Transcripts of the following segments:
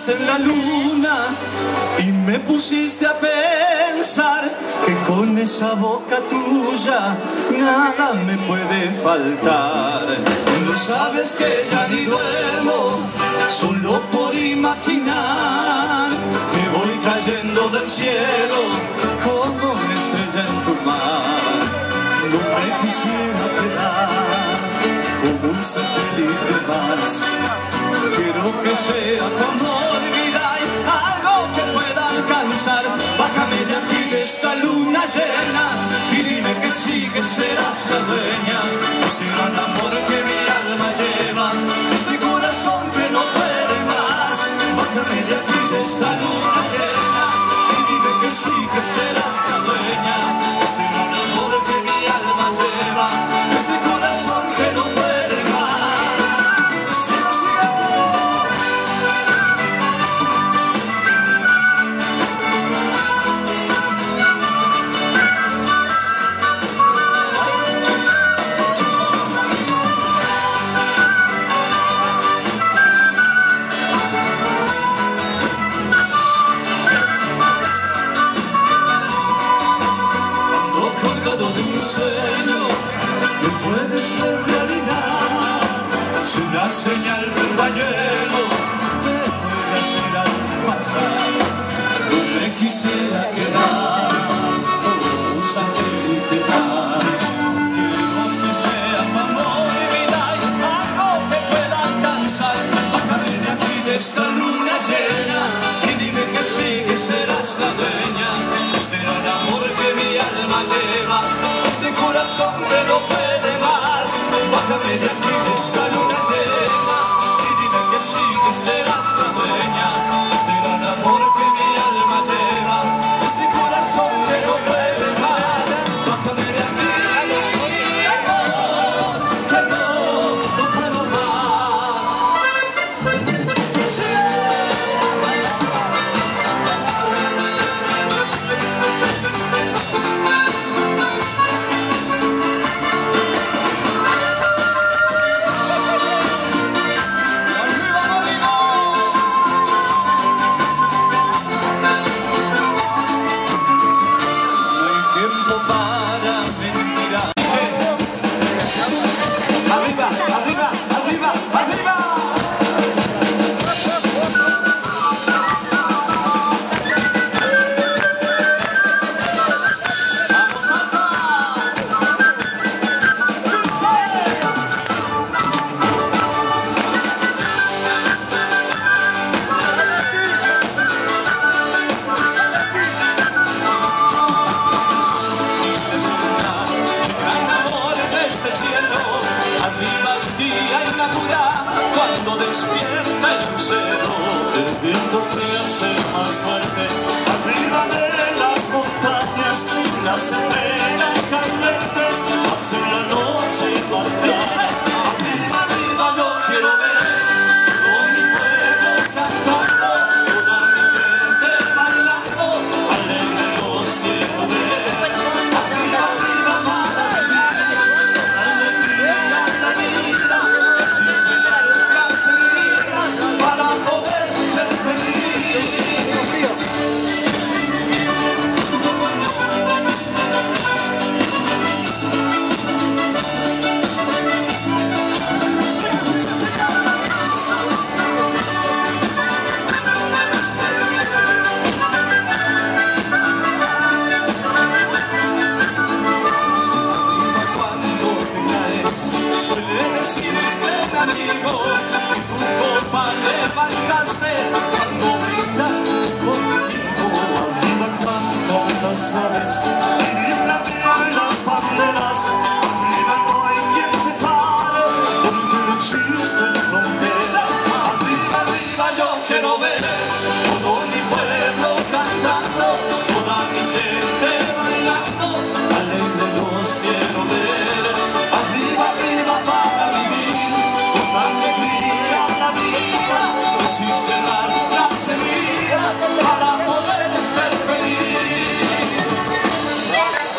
bajaste en la luna y me pusiste a pensar que con esa boca tuya nada me puede faltar. No sabes que ya ni duermo solo por imaginar que voy cayendo del cielo como una estrella en tu mar. No me quisiera quedar como un satélite más. Quiero que sea tu amor, vida, y algo que pueda alcanzar. Bájame de aquí de esta luna llena y dime que sí, que serás la dueña de este gran amor que mi alma lleva, este corazón que no puede más. Bájame de aquí de esta luna llena y dime que sí, que serás la dueña de este gran amor que mi alma lleva, este corazón que no puede más. Señal de un pañuelo me puede hacer al pasar. No me quisiera quedar como un satélite más. Quiero que sea tu amor y vida y algo que pueda alcanzar. Bájame de aquí de esta luna llena y dime que sí, que serás la dueña de este gran amor que mi alma lleva, este corazón que no puede más. Bájame de aquí de esta luna llena y dime que sí, que serás la dueña de este gran amor que mi alma lleva, este corazón que no puede más. Bájame de aquí, amor, que no puedo más. Sí. Cuando despierta el lucero, el viento se hace más fuerte. Arriba de las montañas, las estrellas calientes hacen la noche más clara. Arriba, arriba yo quiero ver todo mi pueblo cantando, toda mi gente bailando, alegre los quiero ver. Arriba, arriba para vivir, alegría la vida, que así será. Para poder ser feliz. para poder ser feliz.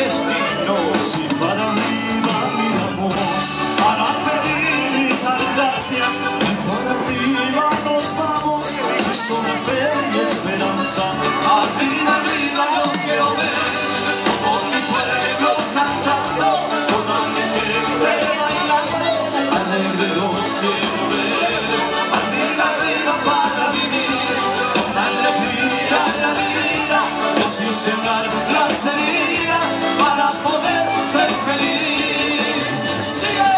destino. Si para arriba miramos, para pedir y dar gracias, y para arriba nos vamos, si solo fe y esperanza. Arriba, arriba yo quiero ver todo mi pueblo cantando, toda mi gente bailando, alegreros quiero ver. Arriba, arriba para vivir con alegría la vida, y así llenar las heridas para poder ser feliz. ¡Sigue!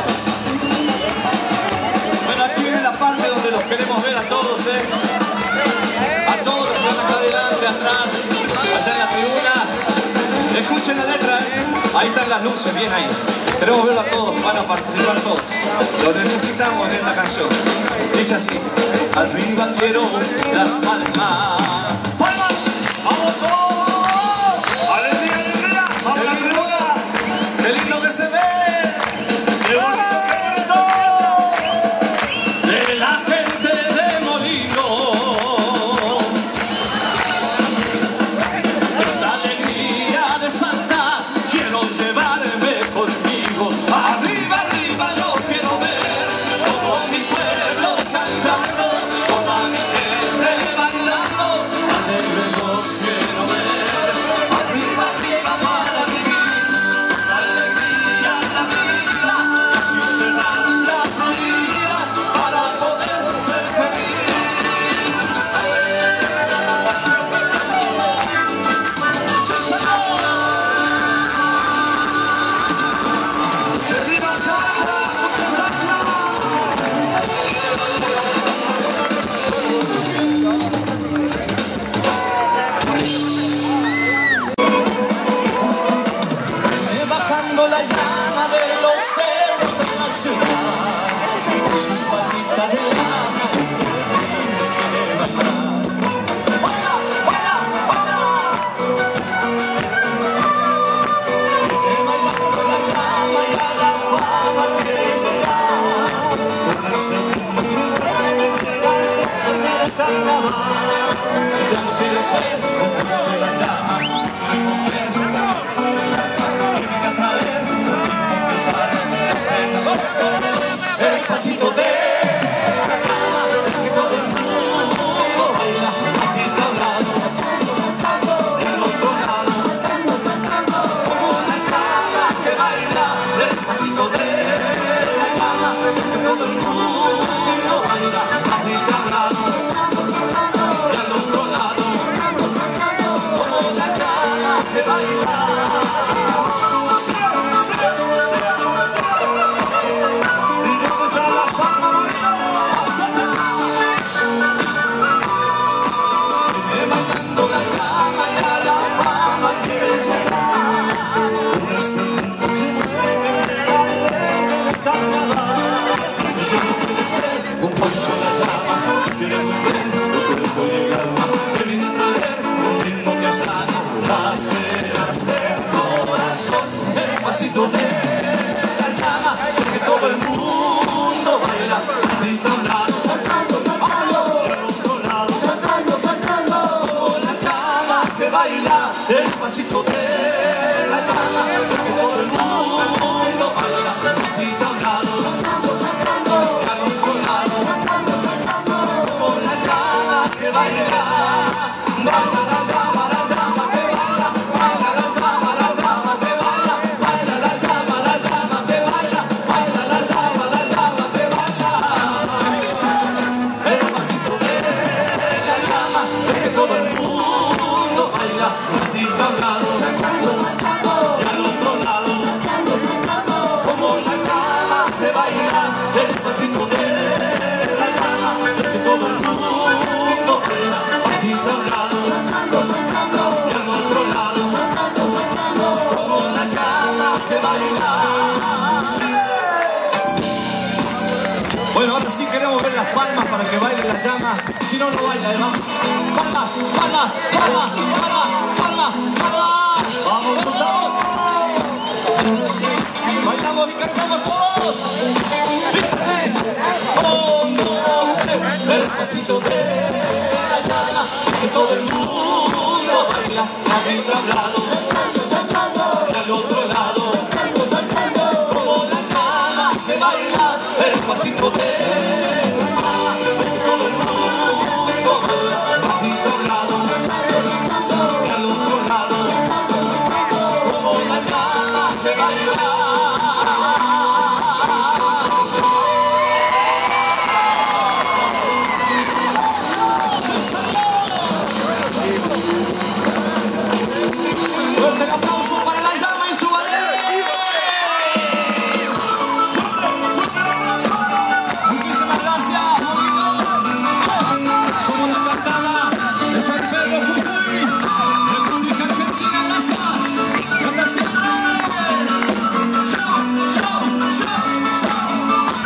Bueno, aquí viene la parte donde los queremos ver a todos, a todos los que están acá adelante, atrás, allá en la tribuna. Escuchen la letra, ahí están las luces, bien ahí. Queremos verlo a todos, van a participar todos. Lo necesitamos en esta canción. Dice así: arriba quiero las palmas. ¡Palmas! ¡Vamos todos! ¡Alegría, alegría! ¡Vamos a la tribuna! ¡Qué lindo que se ve! ¡Qué bonito, qué bonito! De la gente de Molinos, esta alegría de Santa quiero llevarme conmigo. Arriba, arriba yo quiero ver todo mi pueblo cantando, toda mi gente bailando, alegres quiero ver. Arriba, arriba para vivir con alegría la vida, así serán las heridas para poder ser feliz. ¡Sí, señor! ¡Que viva Sara! ¡Muchas gracias! Bajando la llama de los cerros en la ciudad, sus patitas de lana desde el río quiere bajar. ¡Baila, baila, baila! Que bailando la llama y a la fama quiere llegar. Por eso el carnaval ya no quiere ser un de la llama. El pasito de la llama, que todo el mundo baila aquí a un lado, del otro lado, como la llama que baila. El pasito de la llama, que todo el mundo baila aquí a un lado, del otro lado, como la llama que baila. Bailando la llama y a la fama quiere llegar. Yo no quiero ser un poncho de llama, quiero ver lo que puedo llegar. Que viene a traer un ritmo que sana las venas del corazón. El pasito de la llama, que todo el mundo baila de un lado, del otro lado, como la llama que baila. El pasito de la llama, que todo el mundo baila de un lado, del otro lado, como la llama que baila. Baila la llama que baila, baila la llama que baila, baila la llama que baila, baila la llama que baila. El pasito de la llama, que todo el mundo baila así a un lado y al otro lado, como la llama que baila. El pasito de la llama, que todo el mundo baila así a un lado y al otro lado, como la llama que baila. Bueno, ahora sí queremos ver las palmas para que baile la llama. Si no, no baila, además. Palmas, palmas, palmas, palmas, palmas, palmas. Vamos todos. Bailamos y cantamos todos. Dice así. Oh, no, el pasito de la llama, que todo el mundo baila, así tablado. de bailar. Fuerte el aplauso para la llama y su bandera. Muchísimas gracias, somos la cantada de San Pedro Jujuy, República Argentina. Gracias. Gracias. Chao, chao, chao, chao.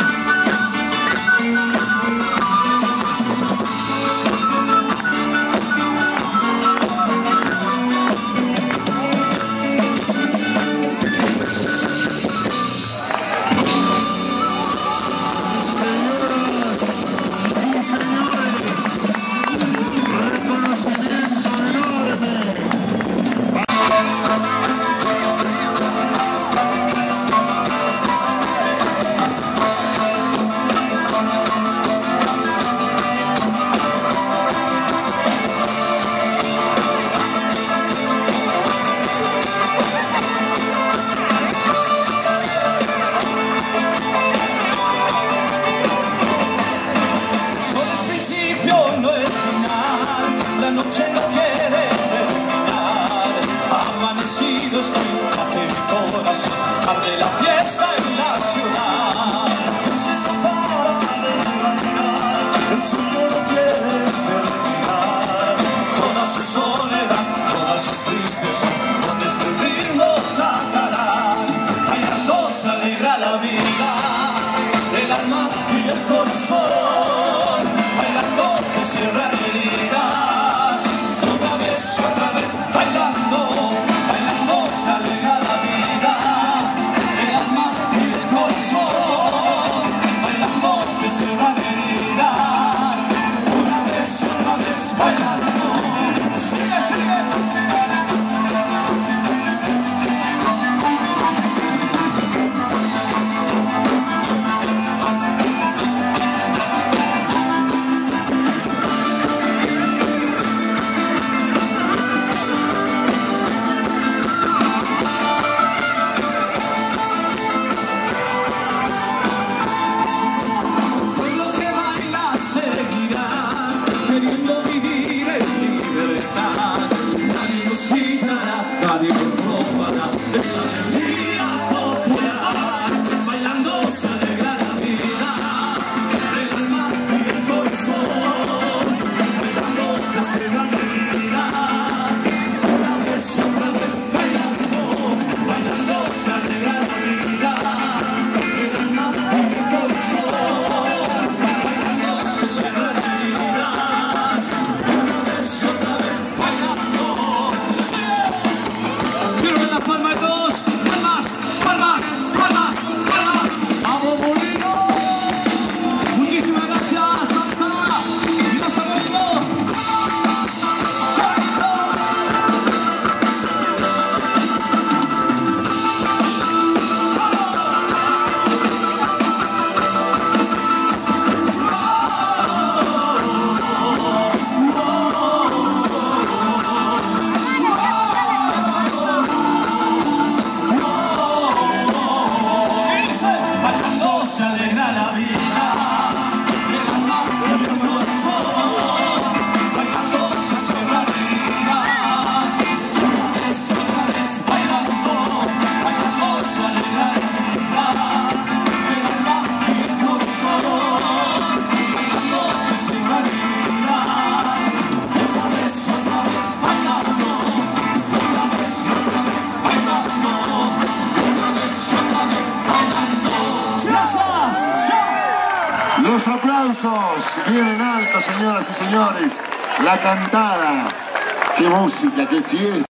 La noche no quiere terminar, amanecido estoy ante mi corazón, arde la fiesta en la ciudad. El sueño no quiere terminar, toda su soledad, todas sus tristezas, donde este ritmo sacará. Bailando se alegra la vida, el alma y el corazón, bailando se cierra heridas. Nadie controlará esa alegría popular, bailando se alegra la vida, el alma y el corazón, bailando se cierra la vida, otra vez, bailando se alegra la vida, el alma y el corazón, bailando se cierra la vida. Los aplausos vienen altos, señoras y señores. La cantada. Qué música, qué fiesta.